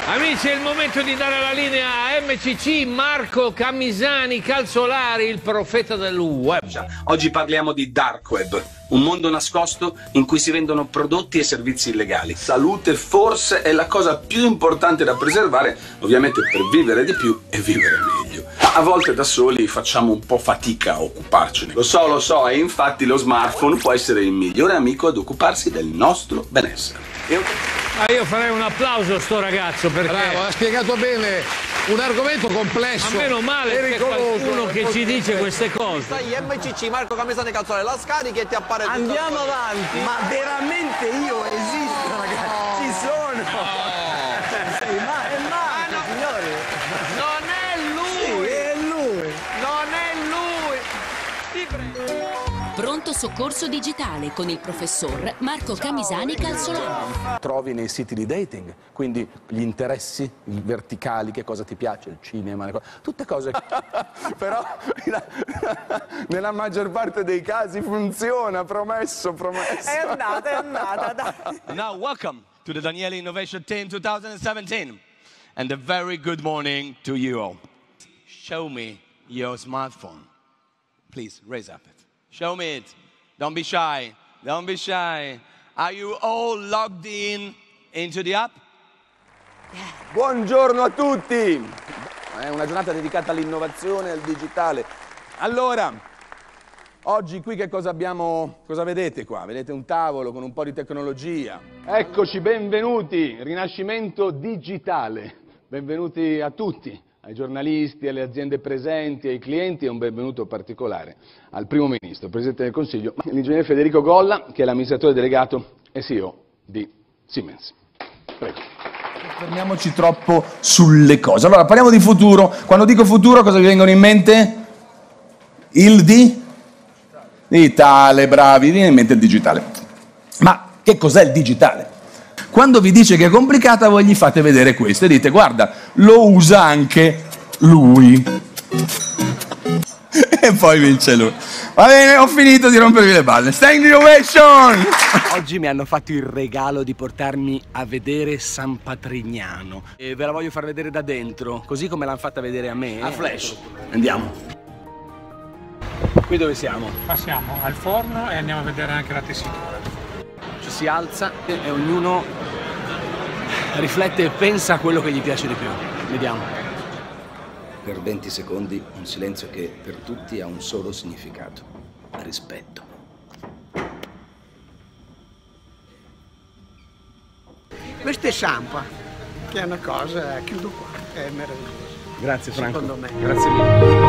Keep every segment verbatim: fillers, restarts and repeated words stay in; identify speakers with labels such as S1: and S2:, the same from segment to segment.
S1: Amici, è il momento di dare la linea a M C C, Marco Camisani, Calzolari, il profeta del web.
S2: Oggi parliamo di dark web, un mondo nascosto in cui si vendono prodotti e servizi illegali. Salute forse è la cosa più importante da preservare, ovviamente per vivere di più e vivere meglio. Ma a volte da soli facciamo un po' fatica a occuparcene. Lo so, lo so, e infatti lo smartphone può essere il migliore amico ad occuparsi del nostro benessere. Io...
S1: Ah, io farei un applauso a sto ragazzo perché...
S3: Bravo, ha spiegato bene un argomento complesso.
S1: Ma meno male che qualcuno che ci dice queste cose.
S4: Stai M C C, Marco Camisani, Calzolari, la scarichi e ti appare tutto.
S5: Andiamo avanti. Ma veramente io esisto, ragazzi. Ci sono.
S4: No.
S5: Sì, ma è Marco, signori.
S4: Non è lui.
S5: Sì, è lui.
S4: Non è lui. Ti prego.
S6: Pronto soccorso digitale con il professor Marco Camisani Calzolari.
S7: Trovi nei siti di dating, quindi gli interessi, i verticali, che cosa ti piace, il cinema, le cose, tutte cose. Però nella maggior parte dei casi funziona, promesso, promesso.
S5: È andata, è andata, dai.
S8: Now welcome to the Daniele Innovation Team twenty seventeen and a very good morning to you all. Show me your smartphone. Please raise up it. Show me it. Don't be shy. Don't be shy. Are you all logged in into the app?
S7: Buongiorno a tutti! È una giornata dedicata all'innovazione e al digitale. Allora, oggi qui che cosa abbiamo, cosa vedete qua? Vedete un tavolo con un po' di tecnologia. Eccoci, benvenuti, Rinascimento digitale. Benvenuti a tutti. Ai giornalisti, alle aziende presenti, ai clienti e un benvenuto particolare al Primo Ministro, Presidente del Consiglio, l'ingegnere Federico Golla, che è l'amministratore delegato e C E O di Siemens. Prego.
S9: Non fermiamoci troppo sulle cose. Allora, parliamo di futuro. Quando dico futuro, cosa vi vengono in mente? Il di? Digitale, bravi, vi viene in mente il digitale. Ma che cos'è il digitale? Quando vi dice che è complicata, voi gli fate vedere questo e dite, guarda, lo usa anche lui. E poi vince lui. Va bene, ho finito di rompervi le balle. Standing ovation!
S10: Oggi mi hanno fatto il regalo di portarmi a vedere San Patrignano. E ve la voglio far vedere da dentro, così come l'hanno fatta vedere a me.
S7: A flash. Andiamo.
S10: Qui dove siamo?
S11: Passiamo al forno e andiamo a vedere anche la tessitura.
S10: Ci si alza e ognuno riflette e pensa a quello che gli piace di più. Vediamo.
S12: Per venti secondi un silenzio che per tutti ha un solo significato: rispetto.
S5: Questo è Sampa, che è una cosa, chiudo qua, è meraviglioso.
S10: Grazie Franco.
S5: Secondo me.
S10: Grazie mille.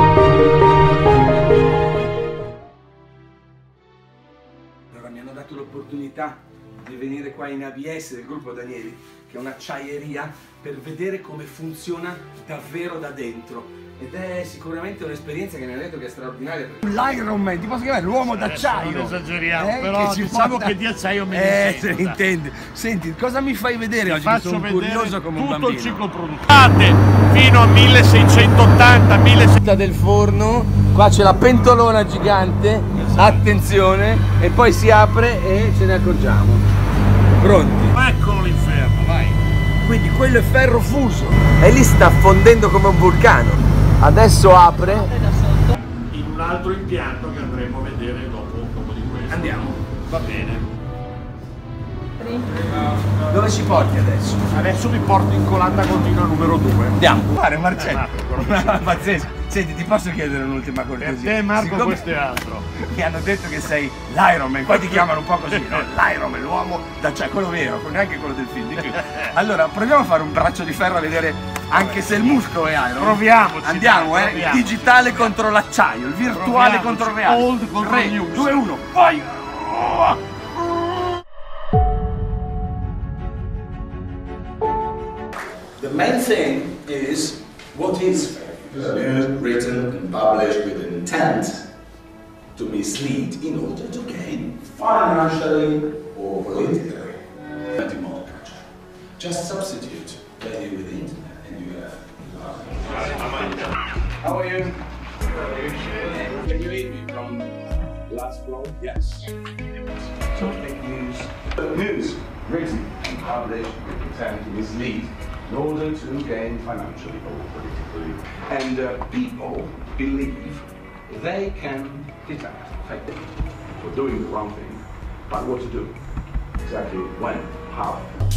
S10: Allora mi hanno dato l'opportunità di venire qua in A B S del gruppo Danieli, che è un'acciaieria, per vedere come funziona davvero da dentro. Ed è sicuramente un'esperienza che mi hanno detto che è straordinaria.
S9: L'Iron Man, ti posso chiamare l'uomo d'acciaio?
S11: Non esageriamo,
S9: eh,
S11: però
S9: che
S11: diciamo
S9: porta...
S11: che di acciaio me ne
S9: Eh,
S11: intendo,
S9: se ne intende. Senti, cosa mi fai vedere
S11: Ti
S9: oggi?
S11: faccio
S9: Che sono
S11: vedere
S9: curioso come un
S11: tutto
S9: bambino.
S11: il ciclo produttivo. Fino a milleseicentottanta, milleseicento
S10: Del forno, qua c'è la pentolona gigante, attenzione, e poi si apre e ce ne accorgiamo. Pronti?
S11: Eccolo l'inferno, vai.
S10: Quindi quello è ferro fuso e lì sta fondendo come un vulcano. Adesso apre.
S11: In un altro impianto che andremo a vedere dopo, dopo di questo.
S10: Andiamo.
S11: Va bene.
S10: Dove ci porti adesso?
S11: Adesso mi porto in colanda continua numero due.
S10: Andiamo. Guarda Marcello.
S11: Esatto,
S9: Pazzesco. Senti, ti posso chiedere un'ultima cortesia?
S11: Per te Marco
S9: Siccome
S11: questo è altro.
S9: mi hanno detto che sei l'Iron Man, poi ti chiamano un po' così, no? L'Iron Man, l'uomo d'acciaio, quello vero, neanche quello del film. Di più. Allora, proviamo a fare un braccio di ferro a vedere anche se il muscolo è Iron Man.
S11: Proviamoci.
S9: Andiamo,
S11: dai,
S9: eh?
S11: proviamoci.
S9: Il digitale contro l'acciaio, il virtuale
S11: Proviamoci.
S9: contro il reale.
S11: Old contro
S9: tre,
S11: news.
S9: due, uno, vai!
S2: The main thing is, what is fair use, written and published with intent to mislead in order to gain financially or politically advantage. Just substitute value with the internet and you have. How are you? Can you hear me from last floor? Yes. So fake news. News written and published with intent to mislead in order to gain financially or politically. And uh, people believe they can detect fake for doing the wrong thing, but what to do, exactly when, how.